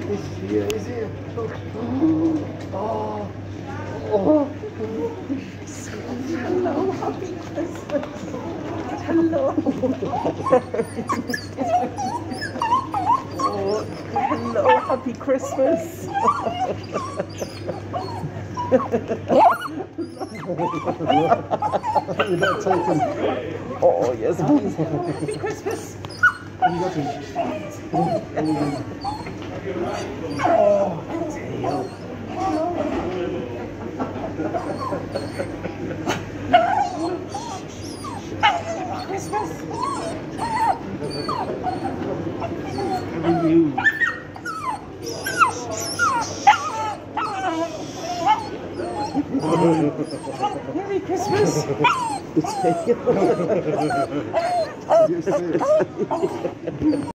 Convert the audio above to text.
He's here. Oh. Oh. Hello, happy Christmas. Hello. Oh, hello, happy Christmas. You're not taking. Oh, yes, please. Happy Christmas. Have you got him? Oh, Christmas. How are you? Merry Christmas. You're sick.